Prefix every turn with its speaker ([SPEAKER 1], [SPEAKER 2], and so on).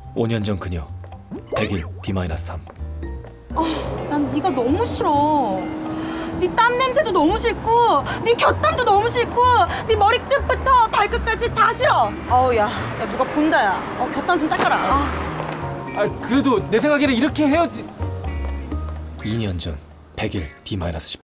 [SPEAKER 1] 5년 전 그녀 100일 D-3.
[SPEAKER 2] 난 네가 너무 싫어. 네 땀 냄새도 너무 싫고, 네 곁땀도 너무 싫고, 네 머리 끝부터 발끝까지 다 싫어. 야 누가 본다 야. 곁땀 좀 닦아라.
[SPEAKER 3] 그래도 내 생각에는 이렇게 헤어지...
[SPEAKER 1] 2년 전 100일 D-10.